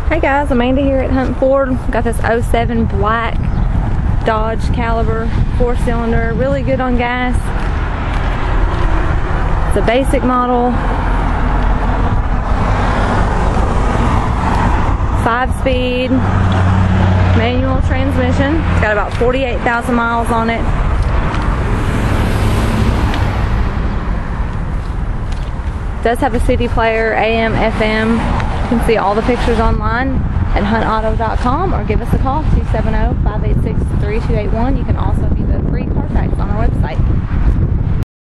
Hey guys, Amanda here at Hunt Ford. Got this 07 black Dodge Caliber 4-cylinder, really good on gas. It's a basic model, 5-speed manual transmission. It's got about 48,000 miles on it. It does have a CD player, AM, FM. You can see all the pictures online at huntauto.com or give us a call, 270-586-3281. You can also view the free Carfax on our website.